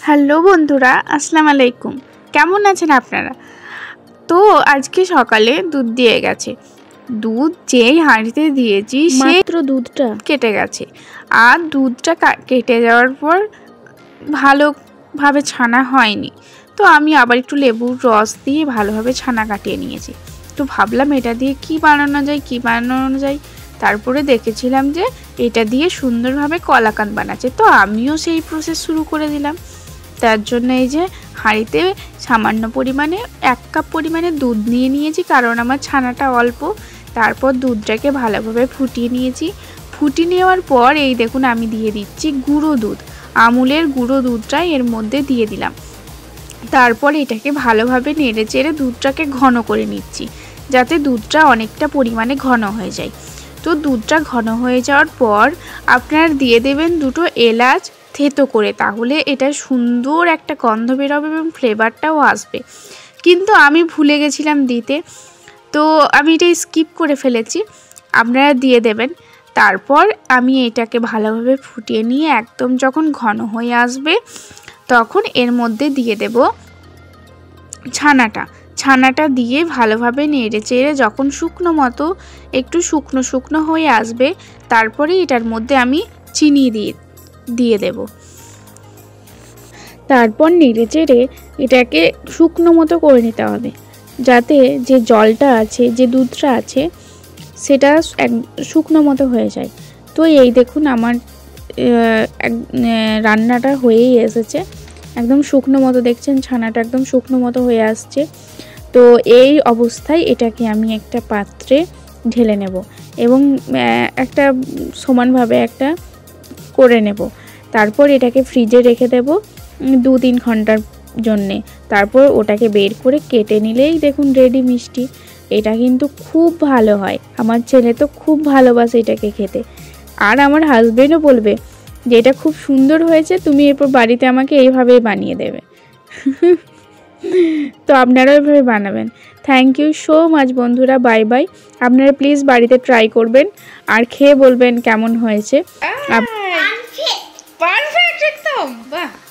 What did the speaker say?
Hello বন্ধুরা, আসসালামু আলাইকুম। কেমন আছেন আপনারা? তো আজকে সকালে দুধ দিয়ে গেছে। দুধ যেই হাঁড়িতে দিয়েছি মাত্র দুধটা কেটে গেছে। আর দুধটা কেটে যাওয়ার পর ভালোভাবে ছানা হয়নি। তো আমি আবার একটু লেবুর রস দিয়ে ভালোভাবে ছানা কাটিয়ে নিয়েছি। তো ভাবলাম এটা দিয়ে কি বানানো যায়। তারপরে দেখেছিলাম যে এটা দিয়ে সুন্দরভাবে কলাকাঁদ বানাচ্ছে। তো আমিও সেই প্রসেস শুরু করে দিলাম। তার জন্য এই যে হাঁড়িতে সামান্য পরিমাণে 1 কাপ পরিমাণে দুধ নিয়ে নিয়েছি, কারণ আমার ছানাটা অল্প। তারপর দুধটাকে ভালোভাবে ফুটিয়ে নিয়েছি। ফুটিয়ে নেওয়ার পর এই দেখুন আমি দিয়ে দিচ্ছি গুঁড়ো দুধ, আমুলের গুঁড়ো দুধটাই এর মধ্যে দিয়ে দিলাম। তারপর এটাকে ভালোভাবে নেড়ে চেড়ে দুধটাকে ঘন করে নিচ্ছি, যাতে দুধটা অনেকটা পরিমাণে ঘন হয়ে যায়। তো দুধটা ঘন হয়ে যাওয়ার পর আপনারা দিয়ে দেবেন 2টো এলাচ থেতো করে, তাহলে এটা সুন্দর একটা গন্ধ বেরোবে এবং ফ্লেভারটাও আসবে। কিন্তু আমি ভুলে গেছিলাম দিতে, তো আমি এটা স্কিপ করে ফেলেছি। আপনারা দিয়ে দেবেন। তারপর আমি এটাকে ভালোভাবে ফুটিয়ে নিয়ে একদম যখন ঘন হয়ে আসবে তখন এর মধ্যে দিয়ে দেব ছানাটা দিয়ে ভালোভাবে নেড়ে চেড়ে যখন একটু শুকনো হয়ে আসবে, তারপরে এটার মধ্যে আমি চিনি দিয়ে দেব। তারপর নেড়ে চেড়ে এটাকে শুকনো মতো করে নিতে হবে, যাতে যে জলটা আছে, যে দুধটা আছে, সেটা শুকনো মতো হয়ে যায়। তো এই দেখুন আমার রান্নাটা হয়েই এসেছে, একদম শুকনো মতো, দেখছেন ছানাটা একদম শুকনো মতো হয়ে আসছে। তো এই অবস্থায় এটাকে আমি একটা পাত্রে ঢেলে নেব এবং একটা সমানভাবে একটা করে নেব। তারপর এটাকে ফ্রিজে রেখে দেব 2-3 ঘন্টার জন্যে। তারপর ওটাকে বের করে কেটে নিলেই দেখুন রেডি মিষ্টি। এটা কিন্তু খুব ভালো হয়, আমার ছেলে তো খুব ভালোবাসে এটাকে খেতে। আর আমার হাজবেন্ডও বলবে যে এটা খুব সুন্দর হয়েছে, তুমি এরপর বাড়িতে আমাকে এইভাবেই বানিয়ে দেবে। তো আপনারাও এভাবে বানাবেন। থ্যাংক ইউ সো মাচ বন্ধুরা, বাই বাই। আপনারা প্লিজ বাড়িতে ট্রাই করবেন আর খেয়ে বলবেন কেমন হয়েছে। পারফেক্ট একদম, বাহ।